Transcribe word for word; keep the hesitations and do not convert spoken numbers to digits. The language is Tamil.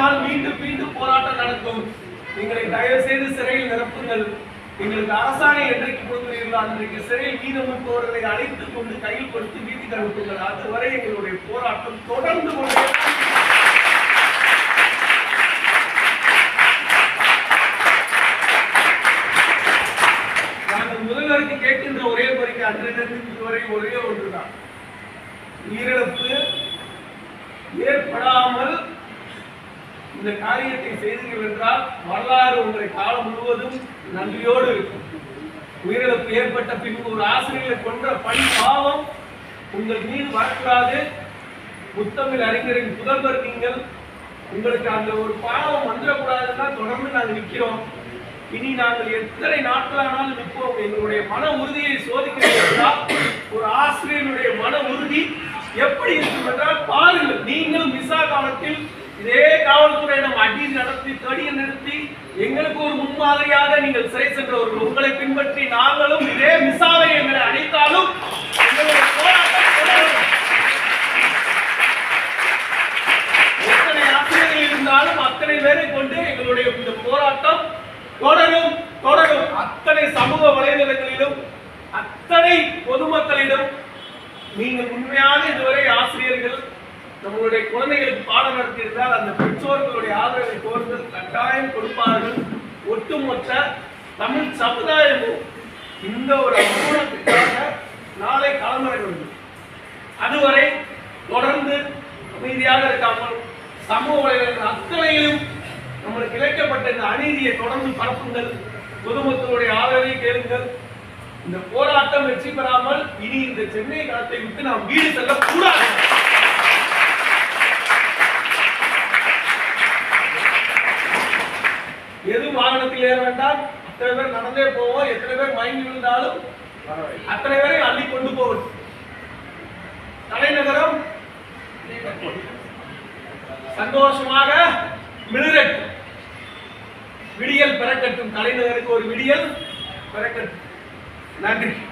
ஆனால் மீண்டும் மீண்டும் போராட்டம் நடக்கும். எங்களை தயவு செய்து சிறையில் நிரப்புங்கள். எங்களுக்கு அரசாணை என்றைக்கு கொடுக்கிறீர்களோ அன்றைக்கு சிறையில் மீதமுள்ளவர்களை அழைத்துக் கொண்டு கையில் கொடுத்து வீதிக்கு அனுப்புங்கள். அதுவரை எங்களுடைய போராட்டம் தொடர்ந்து கொண்டே நாங்கள் முதல்வருக்கு கேட்கின்ற ஒரே கோரிக்கை அன்றையிலிருந்து இதுவரை ஒரே ஒன்றுதான், உயிரிழப்பு ஏற்படாமல் இந்த காரியத்தை செய்தீர்கள் என்றால் வரலாறு உங்களை காலம் முழுவதும் நன்றியோடு இருக்கும். உயிரிழப்பு ஏற்பட்ட பின்பு ஒரு ஆசிரியரை கொன்ற பணி பாவம் உங்கள் மீது வரக்கூடாது. முத்தமிழ் அறிஞரின் புதல்வர் நீங்கள், உங்களுக்கு அந்த ஒரு பாவம் வந்துடக்கூடாதுன்னா தொடர்ந்து நாங்கள் நிற்கிறோம். இனி நாங்கள் எத்தனை நாட்களானாலும் நிற்போம். எங்களுடைய மன உறுதியை சோதிக்கிறீர்களா? ஒரு ஆசிரியருடைய மன உறுதி எப்படி இருக்கும் என்றால் பாருங்கள். நீங்கள் மிசா காலத்தில் இதே காவல்துறையிடம் அடி நடத்தி தடியை நிறுத்தி எங்களுக்கு ஒரு முன்மாதிரியாக நீங்கள் சிறை சென்றவர்கள். உங்களை பின்பற்றி நாங்களும் இதே மிசாவை எங்களை அடைத்தாலும் எங்களுடைய போராட்டம் தொடரும். எத்தனை ஆசிரியர்கள் இருந்தாலும் அத்தனை பேரை கொண்டு எங்களுடைய இந்த போராட்டம் தொடரும் தொடரும். அத்தனை சமூக வலைதளங்களிலும் அத்தனை பொதுமக்களிடம் நீங்கள் உண்மையாக இதுவரை ஆசிரியர்கள் நம்மளுடைய குழந்தைகளுக்கு பாடம் நடத்தியிருந்தால் அந்த பெற்றோர்களுடைய ஆதரவை கோருதல் கட்டாயம் கொடுப்பார்கள். ஒட்டுமொத்த தமிழ் சமுதாயமும் இந்த ஒரு அனுகூலத்துக்காக நாளை களமிறங்க வேண்டும். அதுவரை தொடர்ந்து அமைதியாக இருக்காமல் சமூக வலைதளங்கள் அத்தனையிலும் நம்மளுக்கு இழைக்கப்பட்ட இந்த அநீதியை தொடர்ந்து பரப்புங்கள். பொதுமக்களுடைய ஆதரவை கேளுங்கள். இந்த போராட்டம் வெற்றி பெறாமல் இனி இந்த சென்னை களத்தை விட்டு நாம் வீடு செல்லக்கூடாது. எது வாகனத்தில் ஏற வேண்டாம், அத்தனை பேர் நடந்தே போவோம். எத்தனை பேர் மயங்கி விழுந்தாலும் அத்தனை பேரை அள்ளி கொண்டு போவோம். தலைநகரம் சந்தோஷமாக மிளிரட்டும், விடியல் பிறக்கட்டும். தலைநகருக்கு ஒரு விடியல் பிறக்கட்டும். நன்றி.